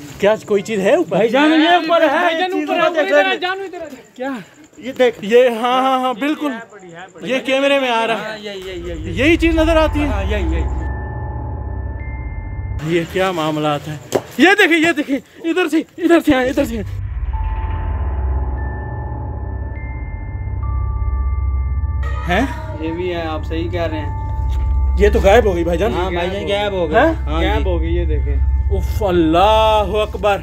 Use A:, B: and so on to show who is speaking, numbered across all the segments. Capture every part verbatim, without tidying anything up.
A: क्या कोई चीज है ऊपर?
B: भाईजान ये ऊपर है,
C: भाईजान ऊपर है, इधर आ, जानू इधर आ।
A: क्या ये देख ये हाँ हाँ हाँ बिल्कुल ये कैमरे में आ रहा है। यही चीज नजर आती है।
B: यही यही
A: ये क्या मामला है? ये देखिए ये देखिए इधर से इधर से आए इधर से हैं।
B: ये भी है, आप सही कह रहे हैं।
A: ये तो गायब हो गई भाईजान।
B: हाँ भाईजान गायब हो गए,
A: हैं?
B: गायब हो गई, ये देखें।
A: उफ अल्लाह अकबर।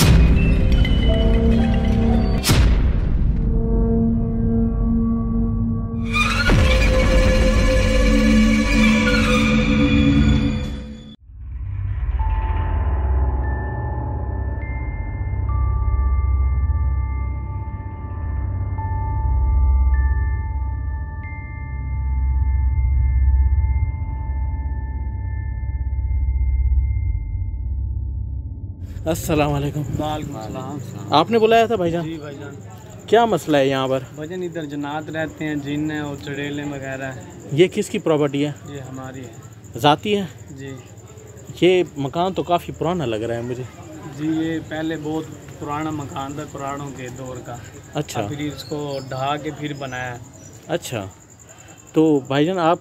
A: अस्सलाम वालेकुम।
B: वालेकुम सलाम।
A: आपने बुलाया था भाईजान?
B: जी भाईजान।
A: क्या मसला है यहाँ पर?
B: भाईजान इधर जन्नात रहते हैं, जिन है और चुड़ैलें वगैरह।
A: ये किसकी प्रॉपर्टी है?
B: ये हमारी है।
A: ज़ाती है?
B: जी
A: ये मकान तो काफ़ी पुराना लग रहा है मुझे।
B: जी ये पहले बहुत पुराना मकान था, पुरानों के दौर का।
A: अच्छा।
B: फिर इसको ढहा के फिर बनाया।
A: अच्छा तो भाईजान आप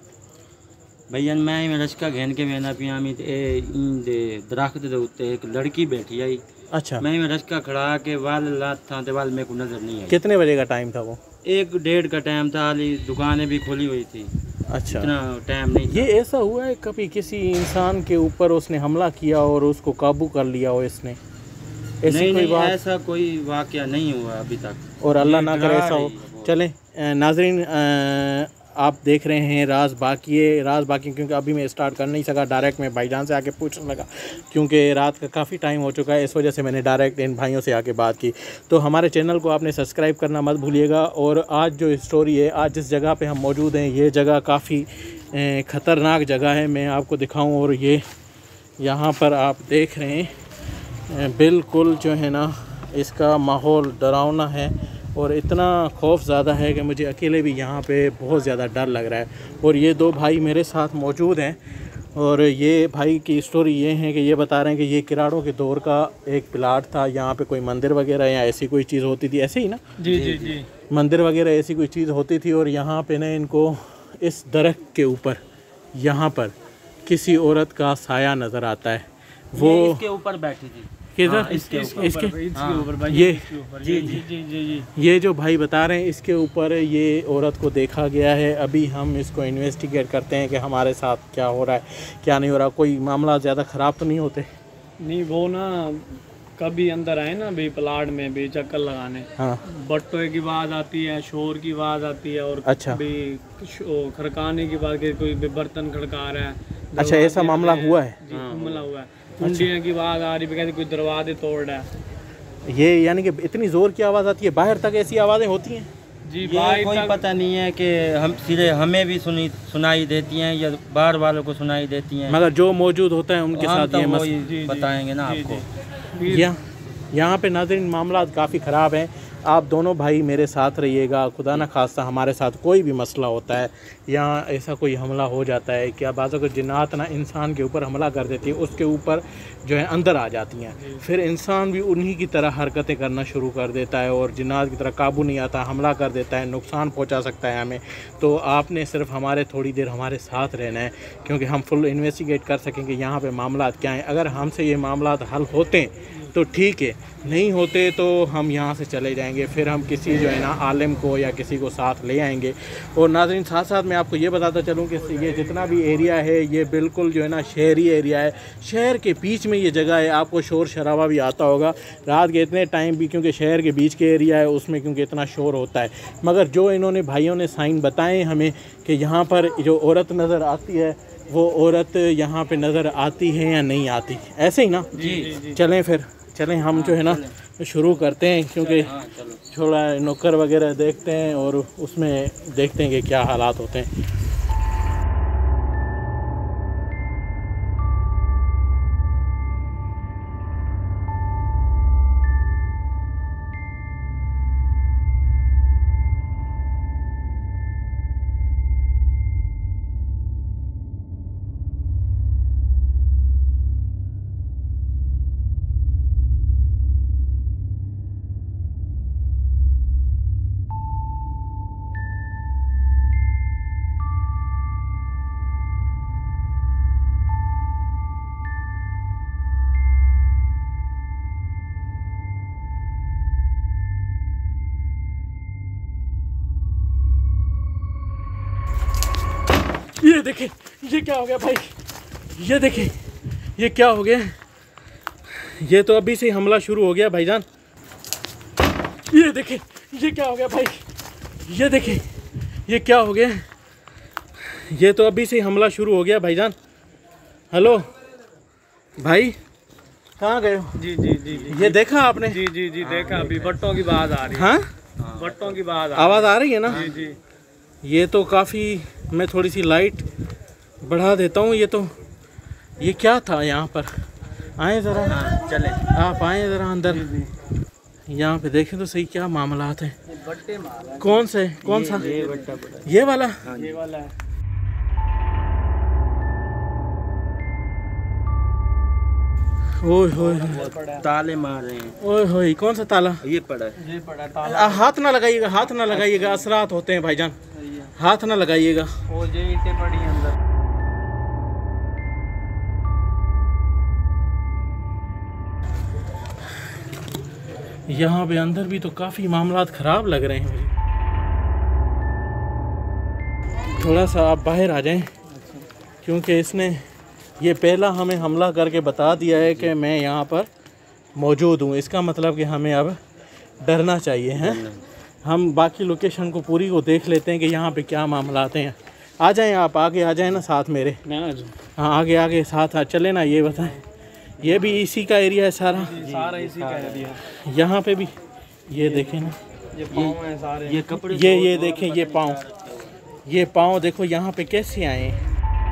D: भैया मैं रचका घेन के मैंने पिया में दे दरख्त दे उत्ते एक लड़की बैठी आई।
A: अच्छा
D: मैं रचका खड़ा के वाल लात था ते वाल मेरे को नजर नहीं आई।
A: कितने बजे का टाइम था वो?
D: एक डेढ़ का टाइम था, हाली दुकानें भी खुली हुई थी।
A: अच्छा
D: इतना टाइम नहीं था।
A: ये ऐसा हुआ है कभी किसी इंसान के ऊपर उसने हमला किया और उसको काबू कर लिया हो इसने? ऐसी
D: नहीं
A: कोई
D: नहीं
A: बात?
D: ऐसा कोई वाकया नहीं हुआ अभी तक
A: और अल्लाह
D: ये
A: ना करे
D: डरा
A: ऐसा हो।
D: रही है वो।
A: चलें नाजरीन आप देख रहे हैं राज बाकी है राज बाकी क्योंकि अभी मैं स्टार्ट कर नहीं सका, डायरेक्ट मैं भाईजान से आके पूछने लगा क्योंकि रात का काफ़ी टाइम हो चुका है, इस वजह से मैंने डायरेक्ट इन भाइयों से आके बात की। तो हमारे चैनल को आपने सब्सक्राइब करना मत भूलिएगा। और आज जो स्टोरी है, आज जिस जगह पे हम मौजूद हैं ये जगह काफ़ी ख़तरनाक जगह है। मैं आपको दिखाऊँ और ये यहाँ पर आप देख रहे हैं बिल्कुल जो है ना इसका माहौल डरावना है और इतना खौफ ज़्यादा है कि मुझे अकेले भी यहाँ पे बहुत ज़्यादा डर लग रहा है। और ये दो भाई मेरे साथ मौजूद हैं और ये भाई की स्टोरी ये है कि ये बता रहे हैं कि ये किराड़ों के दौर का एक प्लाट था, यहाँ पे कोई मंदिर वगैरह या ऐसी कोई चीज़ होती थी, ऐसे ही ना?
B: जी जी जी
A: मंदिर वगैरह ऐसी कोई चीज़ होती थी। और यहाँ पे ना इनको इस दरख्त के ऊपर यहाँ पर किसी औरत का साया नज़र आता है। वो
D: इसके ऊपर बैठी थी।
A: किधर?
D: हाँ, इसके ऊपर।
A: इसके
B: इसके ऊपर भाई,
A: ये
B: इसके ऊपर। जी जी जी जी जी
A: ये जो भाई बता रहे हैं इसके ऊपर ये औरत को देखा गया है। अभी हम इसको इन्वेस्टिगेट करते हैं कि हमारे साथ क्या हो रहा है क्या नहीं हो रहा। कोई मामला ज़्यादा ख़राब तो नहीं होते?
B: नहीं वो ना कभी अंदर आए ना भी प्लाट में भी चक्कर लगाने,
A: हाँ
B: बट्टों की आवाज़ आती है, शोर की आवाज़ आती है और
A: अच्छा।
B: भी खड़काने की बात कि कोई भी बर्तन खड़का रहा है।
A: अच्छा ऐसा मामला हुआ है?
B: जी मामला हुआ है। कुंडियों की आवाज़ आ रही है, कहते कोई दरवाजे तोड़ रहा है।
A: ये यानी कि इतनी ज़ोर की आवाज़ आती है, बाहर तक ऐसी आवाज़ें होती हैं?
B: जी
D: ये
B: बाहर
D: कोई
B: तक
D: पता नहीं है कि हम सीधे हमें भी सुनी सुनाई देती हैं या बाहर वालों को सुनाई देती हैं,
A: मगर जो मौजूद होता है उनके
D: हम
A: साथ
D: तो
A: ये
D: वही
A: मसला
D: बताएंगे ना
B: जी,
D: आपको।
B: फिर
A: यहाँ यहाँ पे नाज़रीन मामला काफ़ी ख़राब हैं। आप दोनों भाई मेरे साथ रहिएगा। खुदा न खास्ता हमारे साथ कोई भी मसला होता है, यहाँ ऐसा कोई हमला हो जाता है क्या बाज़ अगर जिन्नात ना इंसान के ऊपर हमला कर देती है, उसके ऊपर जो है अंदर आ जाती हैं, फिर इंसान भी उन्हीं की तरह हरकतें करना शुरू कर देता है और जिन्नात की तरह काबू नहीं आता, हमला कर देता है, नुकसान पहुँचा सकता है हमें। तो आपने सिर्फ हमारे थोड़ी देर हमारे साथ रहना है क्योंकि हम फुल इन्वेस्टिगेट कर सकेंगे यहाँ पर मामला क्या हैं। अगर हमसे ये मामला हल होते तो ठीक है, नहीं होते तो हम यहाँ से चले जाएंगे, फिर हम किसी जो है ना आलिम को या किसी को साथ ले आएंगे। और नाज़रीन साथ साथ मैं आपको ये बताता चलूँ कि ये जितना भी एरिया है ये बिल्कुल जो है ना शहरी एरिया है, शहर के बीच में ये जगह है। आपको शोर शराबा भी आता होगा रात के इतने टाइम भी, क्योंकि शहर के बीच के एरिया है उसमें क्योंकि इतना शोर होता है। मगर जो इन्होंने भाइयों ने साइन बताए हमें कि यहाँ पर जो औरत नज़र आती है वो औरत यहाँ पे नज़र आती है या नहीं आती, ऐसे ही ना?
D: जी
A: चलें फिर चलें हम जो है ना शुरू करते हैं क्योंकि थोड़ा नौकर वगैरह देखते हैं और उसमें देखते हैं कि क्या हालात होते हैं। ये देखें, ये क्या हो गया भाई, ये देखें ये क्या हो गया। ये तो अभी से ही हमला शुरू हो गया भाईजान। ये देखें ये क्या हो गया भाई, ये देखें ये क्या हो गया। ये तो अभी से ही हमला शुरू हो गया भाईजान। हेलो भाई, कहाँ गए हो?
B: जी जी जी जी
A: ये देखा आपने?
B: जी जी जी देखा, अभी बट्टों की बात आ रही है।
A: हाँ,
B: बट्टों की बात
A: आवाज़ आ रही है ना?
B: जी जी।
A: ये तो काफ़ी, मैं थोड़ी सी लाइट बढ़ा देता हूँ। ये तो ये क्या था यहाँ पर? आए ज़रा,
D: चले
A: आप आए ज़रा अंदर। यहाँ पे देखें तो सही क्या मामलात हैं।
B: बट्टे मारा
A: कौन से, कौन सा?
D: ये बट्टा पड़ा,
A: ये वाला?
B: ये वाला है।
A: ओए होए,
D: ताले मार रहे हैं।
A: ओए होए, कौन सा ताला?
D: ये पड़ा है।
B: ये पड़ा ताला।
A: आ, हाथ ना लगाइएगा, हाथ ना लगाइएगा, असरात होते हैं भाईजान, हाथ ना लगाइएगा।
B: वो ये ईंटें पड़ी हैं अंदर।
A: यहाँ पे अंदर भी तो काफ़ी मामलात ख़राब लग रहे हैं मुझे। थोड़ा सा आप बाहर आ जाएं, क्योंकि इसने ये पहला हमें हमला करके बता दिया है कि मैं यहाँ पर मौजूद हूँ। इसका मतलब कि हमें अब डरना चाहिए हैं। हम बाकी लोकेशन को पूरी को देख लेते हैं कि यहाँ पे क्या मामलात हैं। आ जाएं, आप आगे आ जाएं ना साथ मेरे।
B: मैं आ जाऊँ?
A: हाँ, आगे आगे साथ आ चले ना। ये बताएं, ये भी इसी का एरिया है सारा?
B: सारा इसी का एरिया।
A: यहाँ पे भी ये देखें ना,
B: ये पाँव हैं सारे।
D: ये कपड़े
A: ये ये देखें, ये पाँव, ये पाँव देखो यहाँ पे कैसे आए हैं।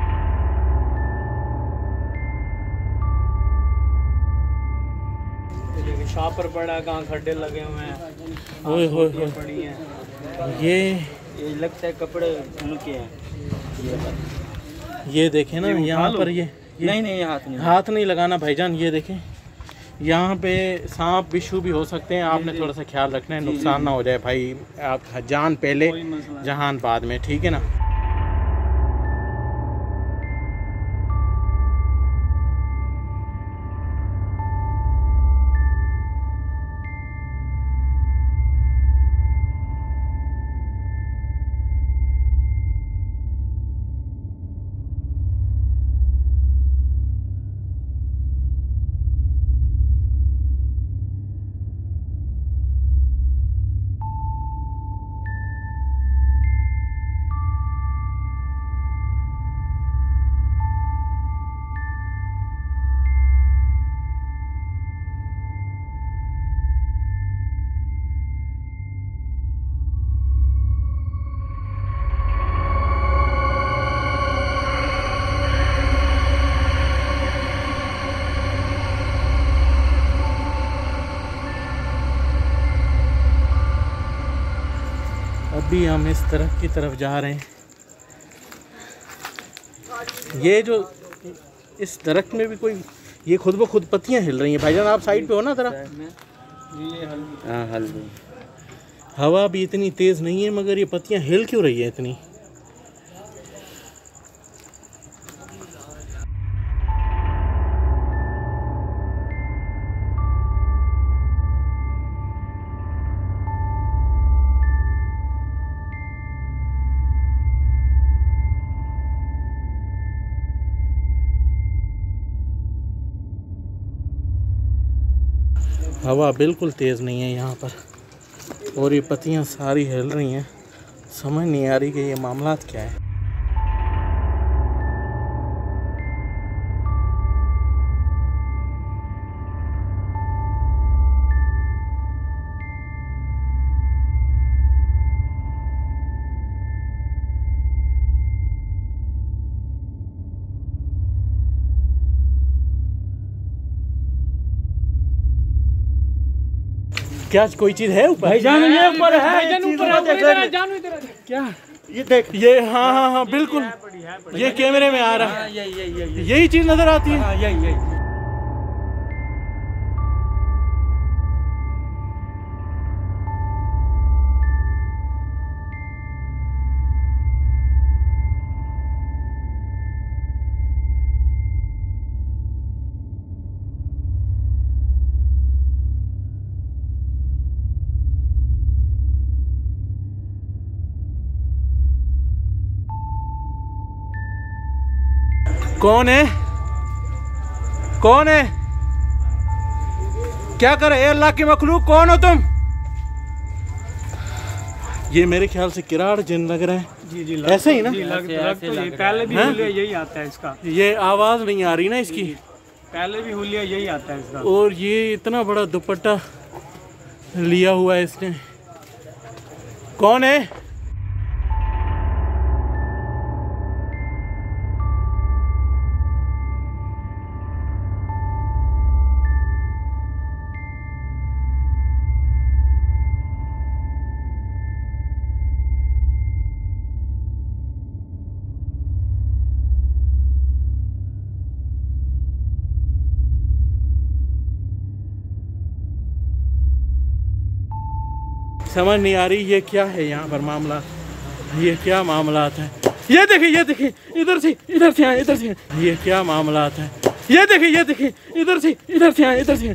B: शापर पड़ा, कहाँ खड्डे लगे हुए हैं।
A: ओए होए होए,
B: पड़ी हैं।
A: ये
D: ये लगता है कपड़े उनके हैं।
A: ये देखें ना, यहाँ पर ये, ये
D: नहीं नहीं, ये हाथ नहीं।
A: हाथ नहीं लगाना भाईजान। ये देखें, यहाँ पे सांप बिच्छू भी हो सकते हैं। आपने थोड़ा सा ख्याल रखना है, नुकसान ना हो जाए भाई। आप जान पहले जहान बाद में, ठीक है ना? अभी हम इस तरफ की तरफ जा रहे हैं। ये जो इस दरख्त में भी कोई, ये खुद ब खुद पत्तियां हिल रही हैं भाईजान। आप साइड पे हो ना ज़रा।
B: ये हल्दी।
D: हाँ हल्दी।
A: हवा भी इतनी तेज़ नहीं है, मगर ये पत्तियां हिल क्यों रही है इतनी? हवा बिल्कुल तेज़ नहीं है यहाँ पर, और ये पत्तियाँ सारी हिल रही हैं। समझ नहीं आ रही कि ये मामलात क्या है। क्या कोई चीज़ है ऊपर?
D: भाईजान ये ऊपर है,
C: भाईजान ऊपर है, इधर आ, जानू इधर आ।
A: क्या?
D: ये देख।
A: ये हाँ हाँ हाँ बिल्कुल, ये कैमरे में आ रहा है।
D: ये ये ये ये
A: यही चीज़ नज़र आती है।
D: हाँ यही यही।
A: कौन है? कौन है? क्या करे? ए अल्लाह की मखलूक, कौन हो तुम? ये मेरे ख्याल से किराड़ जिन लग रहा है।
B: जी जी
A: ऐसे ही ना?
B: जी, लग, लग तो ये पहले भी हुलिया यही आता है इसका।
A: ये आवाज नहीं आ रही ना इसकी?
B: पहले भी हुलिया यही आता है इसका।
A: और ये इतना बड़ा दुपट्टा लिया हुआ है इसने। कौन है? समझ नहीं आ रही ये क्या है यहाँ पर मामला, ये क्या मामलात है। ये देखिए, ये देखिए, इधर से इधर से आए, इधर से। ये क्या मामलात है। ये देखिए, ये देखिए, इधर से इधर से आए, इधर से।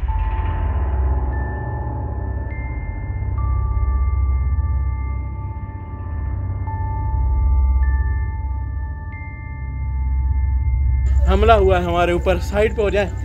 A: हमला हुआ है हमारे ऊपर, साइड पे हो जाए।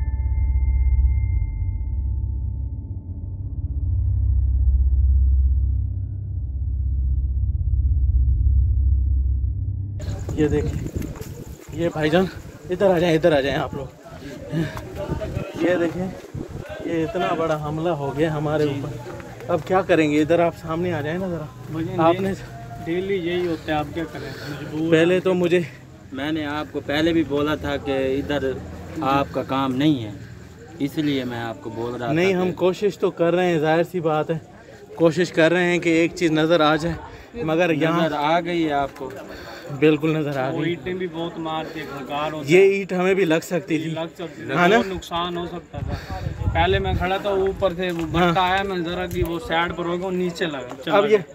A: ये देखिए, ये भाईजान इधर आ जाए, इधर आ जाए आप लोग। ये देखें, ये इतना बड़ा हमला हो गया हमारे ऊपर। अब क्या करेंगे? इधर आप सामने आ जाए ना जरा। आपने
B: डेली यही होता है, आप क्या करें?
A: पहले तो मुझे,
D: मैंने आपको पहले भी बोला था कि इधर आपका काम नहीं है, इसलिए मैं आपको बोल रहा
A: नहीं,
D: था।
A: हम कोशिश तो कर रहे हैं, जाहिर सी बात है, कोशिश कर रहे हैं कि एक चीज़ नज़र आ जाए, मगर यहाँ
D: नजर आ गई है आपको?
A: बिल्कुल नज़र आ
B: वो
A: गई।
B: ईंटें भी बहुत मारती है, घरकार होता
A: ये ईंट हमें भी लग सकती
B: है,
A: थी।
B: लग सकती
A: हाँ ना?
B: है, नुकसान हो सकता था। पहले मैं खड़ा था ऊपर से, वो बट्टा आया, मैं जरा की वो साइड पर हो गया, नीचे लगा।
A: अब ये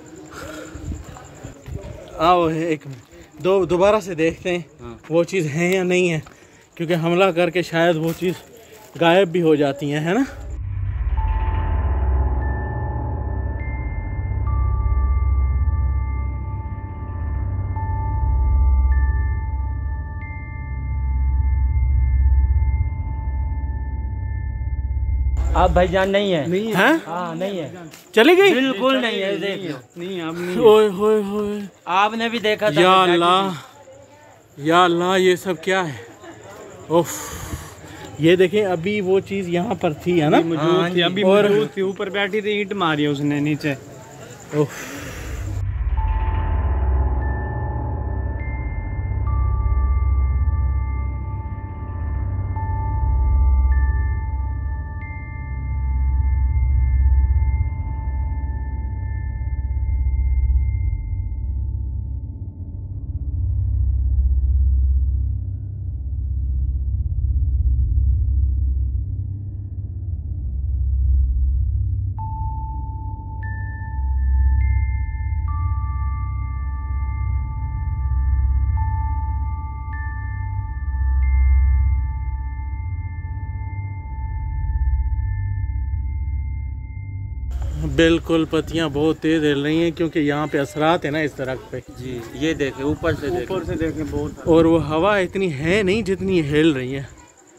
A: आओ एक मिनट, दो दोबारा से देखते हैं
D: हाँ।
A: वो चीज़ है या नहीं है, क्योंकि हमला करके शायद वो चीज़ गायब भी हो जाती हैं, है ना?
D: आप भाईजान नहीं है?
B: नहीं है,
A: हैं?
D: हाँ नहीं है,
A: चली गई?
D: बिल्कुल नहीं है। देख लो,
B: नहीं अब नहीं।
A: ओए होए होए,
D: आपने भी देखा था।
A: या अल्लाह, या अल्लाह, ये सब क्या है? उफ, ये देखें, अभी वो चीज़ यहाँ पर थी, है ना?
B: मौजूद थी, अभी
A: और-
B: मौजूद थी, ऊपर बैठी थी, ईंट मारी है उसने नीचे।
A: उफ, बिल्कुल पत्तियाँ बहुत तेज़ हिल रही हैं, क्योंकि यहाँ पे असरात है ना इस दरख्त पे।
D: जी, ये देखे ऊपर से, देखे
B: ऊपर से देखें बहुत।
A: और वो हवा इतनी है नहीं जितनी ये हिल रही है।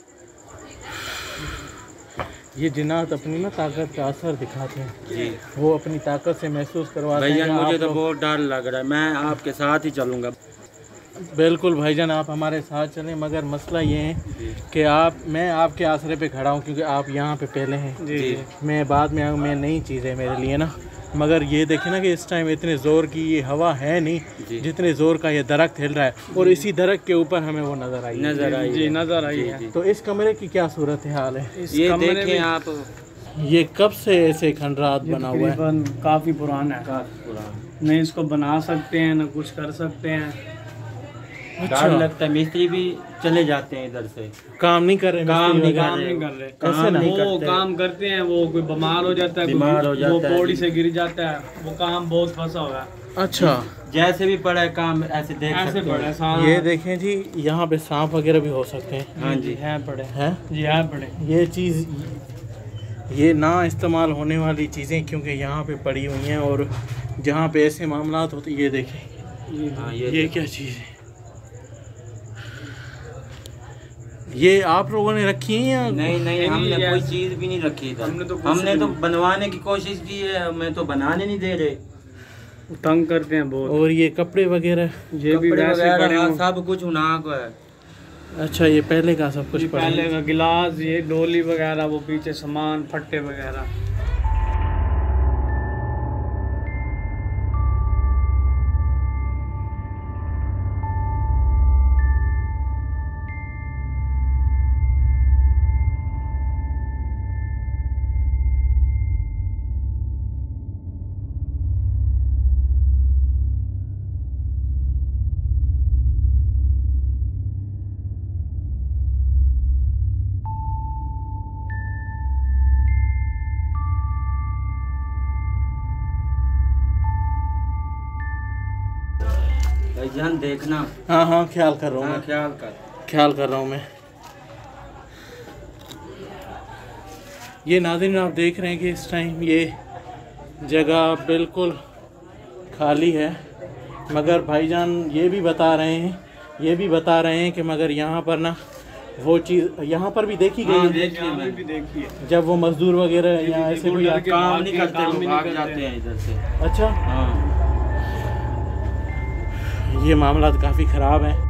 A: ये जिन्नात अपनी ना ताकत का असर दिखाते हैं,
D: जी।
A: वो अपनी ताकत से महसूस करवाते हैं।
D: भैया
A: कि
D: मुझे
A: आप
D: तो
A: लोग-
D: बहुत डर लग रहा है, मैं आपके साथ ही चलूँगा।
A: बिल्कुल भाईजान, आप हमारे साथ चलें, मगर मसला ये है कि आप, मैं आपके आसरे पे खड़ा हूँ क्योंकि आप यहाँ पे पहले हैं।
B: जी जी।
A: मैं बाद में आऊँ, मैं नई चीज़ है मेरे लिए ना। मगर ये देखें ना कि इस टाइम इतने ज़ोर की ये हवा है नहीं जितने ज़ोर का ये दरख्त हिल रहा है, और इसी दरख्त के ऊपर हमें वो नज़र आई है।
D: नजर आई
B: जी
D: है।
B: नजर आई है।
A: तो इस कमरे की क्या सूरत हाल है?
B: इस
D: ये
B: कमरे
D: देखें
B: में
D: आप,
A: ये कब से ऐसे खंडरात बना हुआ है?
B: तकरीबन काफी पुराना है,
D: काफी पुराना।
B: नहीं इसको बना सकते हैं ना कुछ कर सकते हैं।
D: डर लगता है, मिस्त्री भी चले जाते हैं इधर से,
A: काम नहीं कर रहे,
D: काम
A: मिस्त्री
D: नहीं
A: वगैरह?
B: काम नहीं कर रहे।
A: ऐसे ना?
B: वो काम करते हैं, वो कोई बीमार हो जाता है, कोई
D: बीमार हो जाता
B: वो
D: है।
B: पौड़ी से गिर जाता है, वो काम बहुत फंसा हुआ है।
A: अच्छा,
D: जैसे भी पड़ा है काम ऐसे देख
B: ऐसे
D: सकते
B: पड़े
D: हैं।
B: सांप।
A: ये देखें जी, यहाँ पे सांप वगैरह भी हो सकते हैं।
D: हाँ
B: जी
D: जी,
B: है पड़े
A: हैं?
B: जी है पड़े।
A: ये चीज़, ये ना इस्तेमाल होने वाली चीज़ें क्योंकि यहाँ पे पड़ी हुई हैं, और जहाँ पे ऐसे मामलात होते, ये देखें,
D: हाँ ये
A: ये क्या चीज़ है? ये आप लोगों ने रखी है या?
D: नहीं नहीं, हमने
B: नहीं,
D: कोई चीज भी नहीं रखी इधर।
B: हमने तो कुछ
D: हमने
B: भी
D: तो
B: नहीं।
D: बनवाने की कोशिश की है, हमें तो बनाने नहीं दे रहे।
B: तंग करते हैं बहुत।
A: और ये कपड़े वगैरह?
B: ये भी
D: कपड़े
B: वैसे
D: वगैरह
B: पड़े
D: हाँ,
B: हों।
D: सब कुछ उन्हा को है।
A: अच्छा, ये पहले का सब कुछ
B: ये
A: पड़ा
B: पहले
A: है।
B: का गिलास, ये डोली वगैरह, वो पीछे सामान फट्टे वगैरह।
D: भाईजान देखना।
A: हाँ हाँ, ख्याल कर रहा हूँ
D: हाँ,
A: मैं,
D: ख्याल कर।
A: ख्याल कर रहा हूँ मैं। ये नाज़रीन आप देख रहे हैं कि इस टाइम ये जगह बिल्कुल खाली है, मगर भाईजान ये भी बता रहे हैं ये भी बता रहे हैं कि मगर यहाँ पर ना वो चीज़ यहाँ पर भी देखी गई
D: हाँ,
A: है।
D: देखिए
B: यहाँ पे
D: मैंने।
B: भी देखिए।
A: जब वो मजदूर वगैरह या ऐसे कोई
B: गुंडा के
D: काम
B: भाग
D: नहीं
B: के
D: करते,
B: काम
D: वो
B: भी
D: भाग
B: नहीं
D: जाते
B: करते।
D: हैं इधर से।
A: अच्छा,
D: हाँ,
A: ये मामला काफ़ी ख़राब है।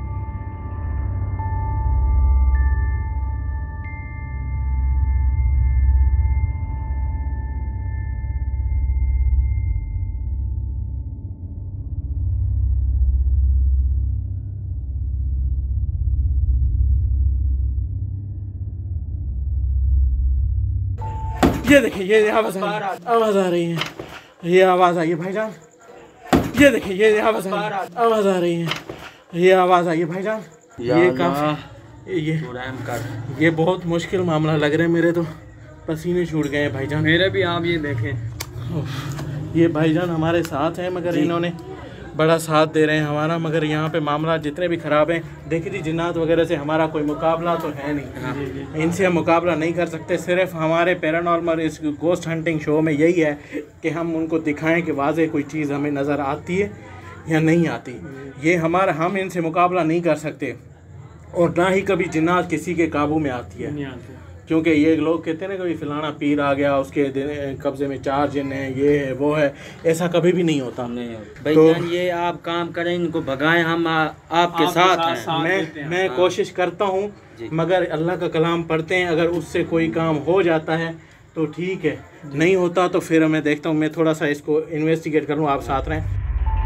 A: ये देखिए, ये आवाज़ आ रही है, आवाज़ आ रही है, ये आवाज़ आई है भाईजान। ये देखिए, ये आवाज़ आ रही है, आवाज़ आ रही है, ये आवाज़ आई है भाईजान। ये काफ़ी ये
D: तू रहम कर।
A: ये बहुत मुश्किल मामला लग रहा है, मेरे तो पसीने छूट गए हैं भाईजान।
B: मेरे भी आप ये देखें।
A: ये भाईजान हमारे साथ हैं, मगर इन्होंने बड़ा साथ दे रहे हैं हमारा, मगर यहाँ पे मामला जितने भी ख़राब हैं, देखिए जी, जिन्नात वगैरह से हमारा कोई मुकाबला तो है नहीं। इनसे हम मुकाबला नहीं कर सकते। सिर्फ हमारे पैरानॉर्मल इस गोस्ट हंटिंग शो में यही है कि हम उनको दिखाएं कि वाज़े कोई चीज़ हमें नज़र आती है या नहीं आती। ये हमारा, हम इनसे मुकाबला नहीं कर सकते, और ना ही कभी जिन्नात किसी के काबू में आती है,
B: नहीं आते।
A: क्योंकि ये लोग कहते हैं ना, कभी फलाना पीर आ गया, उसके कब्जे में चार जिन है, ये है वो है, ऐसा कभी भी नहीं होता।
D: नहीं भाईजान, ये आप काम करें, इनको भगाएं, हम आ, आपके
B: आपके
D: साथ
B: साथ
D: हैं।
B: साथ देते
A: मैं
B: हैं।
A: मैं कोशिश करता हूँ, मगर अल्लाह का कलाम पढ़ते हैं, अगर उससे कोई काम हो जाता है तो ठीक है, नहीं होता तो फिर मैं देखता हूँ, मैं थोड़ा सा इसको इन्वेस्टिगेट करूँ, आप साथ रहें।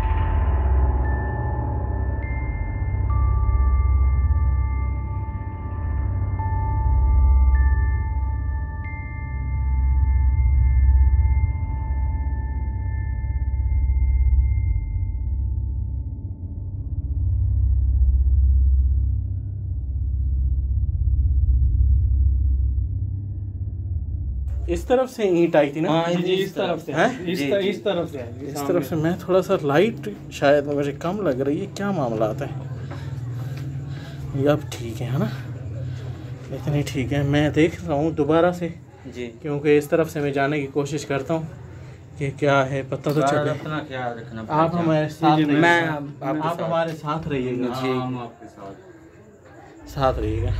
A: इस तरफ से ईंट आई थी ना?
D: हाँ,
B: जी जी, इस तरफ से
A: हैं?
B: इस
D: जी,
B: तर,
D: जी।
B: इस तरफ से है।
A: इस तरफ से मैं थोड़ा सा लाइट शायद मुझे कम लग रही है, क्या मामला आता है ये? अब ठीक है, है ना, इतनी ठीक है। मैं देख रहा हूँ दोबारा से,
D: जी,
A: क्योंकि इस तरफ से मैं जाने की कोशिश करता हूँ कि क्या है, पता तो चले।
D: अपना ख्याल रखना।
A: आप हमारे साथ
B: जी, जी,
A: रहिएगा।
D: मैं
A: आप
D: आपके साथ।
A: हमारे साथ रहिएगा,
D: जी,
B: हम आपके साथ।
A: साथ रहिएगा।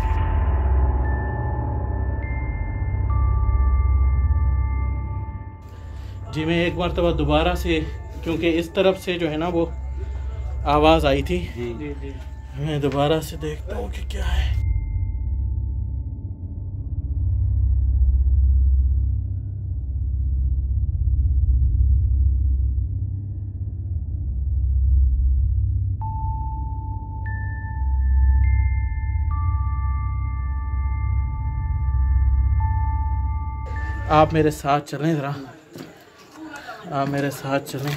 A: जी, मैं एक बार तो दोबारा से, क्योंकि इस तरफ से जो है ना वो आवाज़ आई थी,
D: जी,
B: जी जी।
A: मैं दोबारा से देखता हूँ कि क्या है। आप मेरे साथ चलें ज़रा, आप मेरे साथ चलें।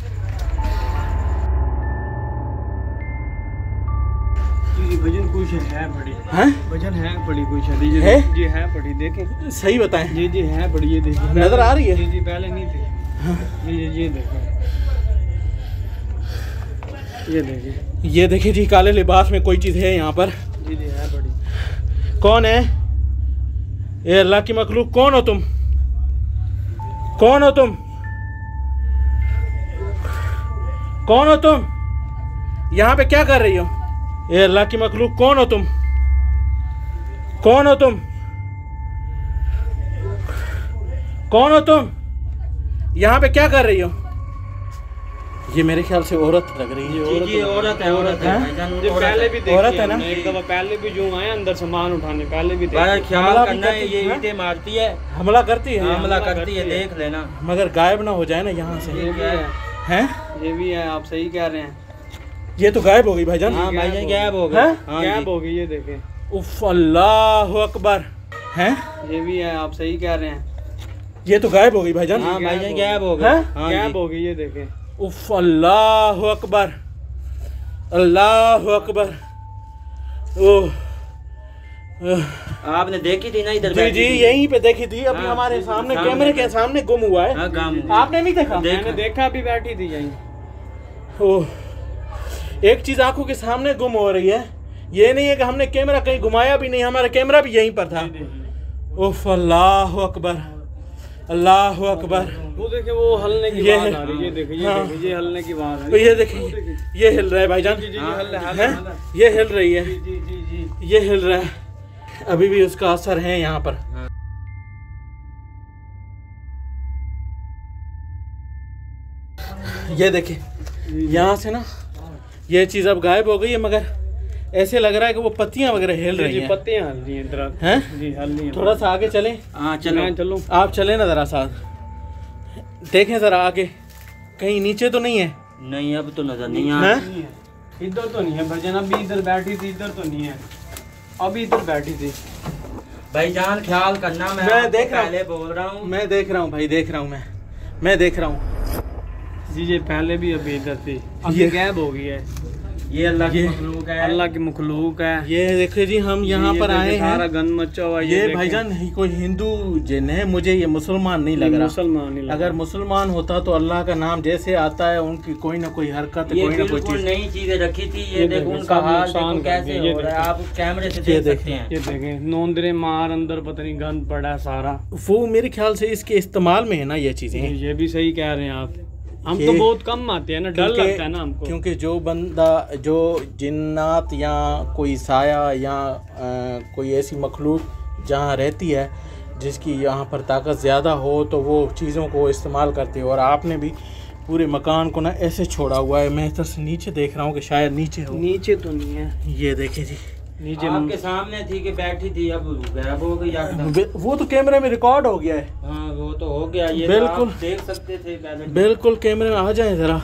B: जी भजन कुछ है बड़ी,
A: हैं?
B: भजन है बड़ी कुछ है। जी
A: है?
B: जी है बड़ी, देखें।
A: सही बताएं।
B: जी जी है बड़ी, ये देखिए।
A: नज़र आ रही है?
B: जी जी, पहले नहीं थी। जी जी, ये देखो, ये देखिए।
A: ये देखिए जी, काले लिबास में कोई चीज़ है यहाँ पर।
B: जी जी है बड़ी।
A: कौन है? ये अल्लाह की मखलूक, कौन हो तुम? कौन हो तुम? कौन हो तुम? यहाँ पे क्या कर रही हो? ये अल्लाह की मखलूक, कौन हो तुम? कौन हो तुम? कौन हो तुम? यहाँ पे क्या कर रही हो? ये मेरे ख्याल से औरत लग रही है।
D: जी जी औरत है, औरत है भाईजान,
B: ये
D: औरत
B: पहले
D: है।
B: भी देखी
A: औरत है
B: है
A: ना?
B: ना, एक दफा पहले भी जो आए अंदर सामान उठाने, पहले भी
D: भाई
B: देखी।
D: ख्याल
A: हमला भी
D: करना है,
A: करती
D: ये
A: है?
D: ईंटें मारती है,
A: हमला करती है?
D: हमला
B: हमला
D: करती है,
B: करती है।
D: देख लेना।
A: मगर गायब ना हो जाए ना यहाँ से।
B: ये भी है,
A: हैं?
B: ये भी है, आप सही कह रहे हैं।
A: ये तो गायब हो गई भाईजान।
D: हाँ भाईजान गायब हो
A: हैं?
D: गए। हाँ
B: गैप
D: जी।
B: हो गई, ये देखें।
A: उफ, अल्लाह अकबर। हैं?
B: ये भी है, आप सही कह रहे हैं।
A: ये तो गायब हो गई भाईजान।
D: हाँ भाईजान गायब हो गए।
A: हैं?
D: हाँ जी।
B: गैप हो गई, ये देखें।
A: उफ, अल्लाह अकबर, अल्लाह अकबर। ओह,
D: आपने देखी थी ना इधर
A: जी
D: बैठी
A: जी
D: थी?
A: यहीं पे देखी थी, अभी
D: हाँ,
A: हमारे सामने
D: सामने
A: कैमरे के
D: बैठी।
A: सामने गुम हुआ है।
D: हाँ गाम
A: आपने नहीं देखा?
D: देख-
B: मैंने देखा, भी बैठी थी यहीं।
A: ओह, एक चीज आंखों के सामने गुम हो रही है। ये नहीं है कि हमने कैमरा कहीं घुमाया भी नहीं, हमारा कैमरा भी यहीं पर था। उफ, अल्लाह अकबर, अल्लाह अकबर।
B: वो देखे, वो हलने की
A: ये
B: आवाज
A: है।
B: आ रही है, ये देखे, ये
A: हाँ।
B: देखे, ये हलने की आवाज आ
A: तो
B: रही
A: ये देखिए, ये हिल रहा है भाईजान।
B: जी जी जी, हल हल
A: हैं?
B: हल।
A: ये हिल रही है,
B: जी जी जी जी।
A: ये हिल रहा है। अभी भी उसका असर है यहाँ पर। ये देखिए, यहाँ से ना ये चीज़ अब गायब हो गई है, मगर ऐसे लग रहा है कि वो पत्तियां वगैरह हिल रही
B: जी,
A: हैं।
B: पत्तियां हल रही हैं दरख्त।
A: हैं?
B: जी, हल रही हैं।
A: थोड़ा सा आगे चलें।
D: हाँ चलो।
B: मैं चलूं?
A: आप चलें ना ज़रा साथ, देखें ज़रा आगे, कहीं नीचे तो नहीं है?
D: नहीं अब तो नजर नहीं आ
A: हैं?
B: नहीं है, इधर तो नहीं है भजन। अभी इधर बैठी थी, इधर तो नहीं है, अभी इधर बैठी थी।
D: भाईजान ख्याल करना, मैं,
A: मैं
D: आपको
A: देख रहा हूँ।
D: पहले बोल रहा हूँ।
A: मैं देख रहा हूँ भाई, देख रहा हूँ मैं मैं देख रहा हूँ।
B: जी जी, पहले भी अभी इधर थी, अभी
A: ये-
B: गायब हो गई है।
D: ये अल्लाह की
A: ये-
D: मखलूक है।
B: अल्लाह की मखलूक है।
A: ये देखिए जी, हम यहाँ
B: ये
A: पर
B: देखे,
A: आए
B: सारा
A: हैं।
B: गन मचा हुआ है,
A: ये
B: देखे।
A: भाईजान ही कोई हिंदू जिन है, मुझे ये मुसलमान नहीं लग रहा।
B: मुसलमान नहीं लग
A: अगर मुसलमान होता तो अल्लाह का नाम जैसे आता है, उनकी कोई ना कोई हरकत,
D: ये
A: कोई ना कोई
D: बिल्कुल
A: चीज।
D: नई चीजें रखी थी। ये
B: ये
D: देखो
B: देखें,
D: उनका
B: सब
D: हाल
B: नुकसान
D: देखो
B: कर
D: कैसे
B: दिया, ये
D: हो रहा है, आप कैमरे से
A: ये
D: देख
A: देखें।
D: सकते हैं।
B: ये देखें, नोंदरे मार अंदर पता नहीं गंद पड़ा है सारा।
A: वो मेरे ख्याल से इसके इस्तेमाल में है ना ये चीजें।
B: ये भी सही कह रहे हैं आप। हम
A: ये-
B: तो बहुत कम आते हैं ना, डर
A: क्योंकि-
B: लगता है ना हमको।
A: क्योंकि जो बंदा, जो जिन्नात या कोई साया या अ, कोई ऐसी मखलूक जहाँ रहती है जिसकी यहाँ पर ताकत ज़्यादा हो, तो वो चीज़ों को इस्तेमाल करते हैं। और आपने भी पूरे मकान को ना ऐसे छोड़ा हुआ है। मैं इधर से नीचे देख रहा हूँ कि शायद नीचे हो।
B: नीचे तो नहीं है,
A: ये देखें जी,
B: नीचे
D: आपके सामने थी कि बैठी थी, अब गायब हो गई एकदम।
A: वे- वो तो कैमरे में रिकॉर्ड हो गया है।
D: हाँ वो तो हो गया। ये
A: बिल्कुल।
D: तो आप देख सकते थे पहले।
A: बिल्कुल, कैमरे में आ जाए ज़रा।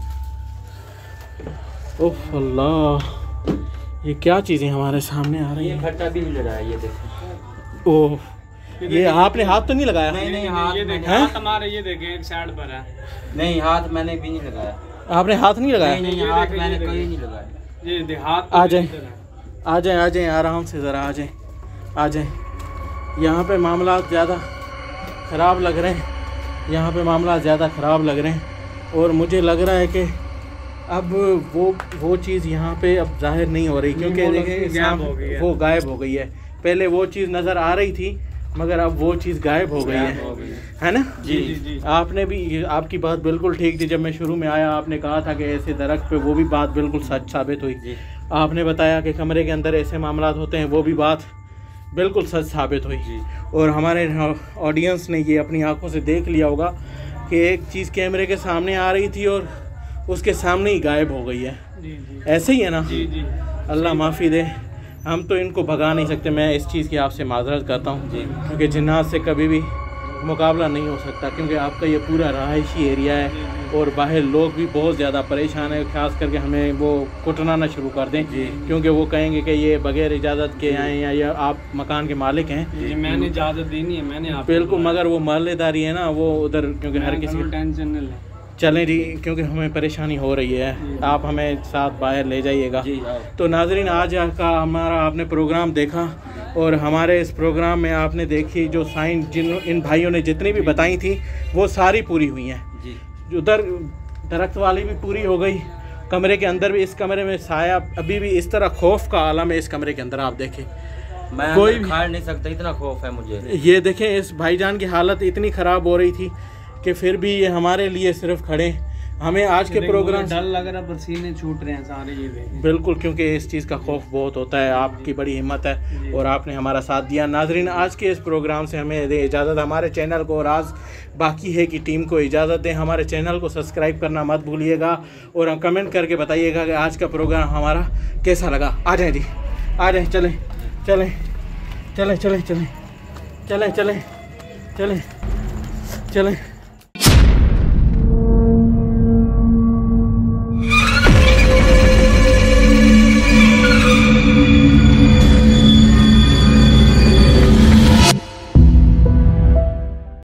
A: ओह अल्लाह, ये क्या चीज़ें हमारे सामने आ रही
D: ये
A: हैं।
D: खट्टा भी नहीं लगा है, ये देखो।
A: ओह, ये आपने हाथ तो नहीं लगाया?
D: नहीं नहीं
B: ये
D: हाथ
B: देखें,
D: मैंने
A: हैं?
B: हाथ हमारे ये देखें एक साइड पर है।
D: नहीं हाथ मैंने भी नहीं लगाया।
A: आपने हाथ नहीं लगाया?
D: नहीं नहीं
B: ये
D: हाथ
B: देखें,
D: मैंने
B: ये
D: कोई
B: देखें।
D: नहीं लगाया।
B: ये देख, हाथ
A: आ
B: तो
A: जाए।
B: इधर है।
A: आ जाए, आ जाए, आराम से ज़रा आ जाए, आ जाए। यहाँ पे मामला ज़्यादा ख़राब लग रहे हैं, यहाँ पे मामला ज़्यादा ख़राब लग रहे हैं। और मुझे लग रहा है कि अब वो वो चीज़ यहाँ पे अब जाहिर नहीं हो रही, क्योंकि
B: वो
A: देखें
B: गायब
A: साम-
B: हो गई है।
A: वो गायब हो गई है। पहले वो चीज़ नज़र आ रही थी, मगर अब वो चीज़ गायब हो गई
B: गायब हो
A: है,
B: गई है।
A: है ना?
B: जी जी जी।
A: आपने भी, ये आपकी बात बिल्कुल ठीक थी। जब मैं शुरू में आया, आपने कहा था कि ऐसे दरख्त पे, वो भी बात बिल्कुल सच साबित हुई।
D: जी।
A: आपने बताया कि कमरे के अंदर ऐसे मामलात होते हैं, वो भी बात बिल्कुल सच साबित हुई।
D: जी।
A: और हमारे ऑडियंस ने ये अपनी आंखों से देख लिया होगा कि एक चीज़ कैमरे के सामने आ रही थी और उसके सामने ही गायब हो गई है।
B: जी जी
A: ऐसे ही है ना?
B: जी जी।
A: अल्लाह माफ़ी दे, हम तो इनको भगा नहीं सकते। मैं इस चीज़ की आपसे माजरत करता हूँ,
D: जी।
A: क्योंकि जिन्नात से कभी भी मुकाबला नहीं हो सकता, क्योंकि आपका ये पूरा रहायशी एरिया है और बाहर लोग भी बहुत ज़्यादा परेशान है। खास करके हमें वो कुटना ना शुरू कर दें, क्योंकि वो कहेंगे कि ये बगैर इजाज़त के आए या ये आप मकान के मालिक हैं।
B: जी, मैंने इजाज़त दी नहीं है, मैंने आप
A: बिल्कुल, मगर वो महल्लेदारी है ना, वो उधर, क्योंकि हर किसी
B: टेंशन नहीं ले।
A: चलें जी, क्योंकि हमें परेशानी हो रही है, आप हमें साथ बाहर ले जाइएगा।
D: जी आओ।
A: तो नाजरीन, आज का हमारा आपने प्रोग्राम देखा और हमारे इस प्रोग्राम में आपने देखी जो साइन जिन इन भाइयों ने जितनी भी बताई थी वो सारी पूरी हुई हैं।
D: जी।
A: उधर दरख्त वाली भी पूरी हो गई, कमरे के अंदर भी, इस कमरे में साया अभी भी इस तरह खौफ का आलम है इस कमरे के अंदर। आप देखें,
D: मैं
A: कोई
D: कोई
A: भी-
D: खा नहीं सकता, इतना खौफ है मुझे।
A: ये देखें, इस भाईजान की हालत इतनी ख़राब हो रही थी कि फिर भी ये हमारे लिए सिर्फ खड़े। हमें आज के प्रोग्राम
B: डर लग रहा, पसीने छूट रहे हैं सारे ये देखें।
A: बिल्कुल, क्योंकि इस चीज़ का खौफ बहुत होता है। आपकी बड़ी हिम्मत है और आपने हमारा साथ दिया। नाजरीन, आज के इस प्रोग्राम से हमें दे इजाज़त। हमारे चैनल को और आज बाकी है कि टीम को इजाज़त दें। हमारे चैनल को सब्सक्राइब करना मत भूलिएगा और हम कमेंट करके बताइएगा कि आज का प्रोग्राम हमारा कैसा लगा। आ जाएँ जी, आ जाएँ, चलें चलें चलें चलें चलें चलें चलें चलें चलें।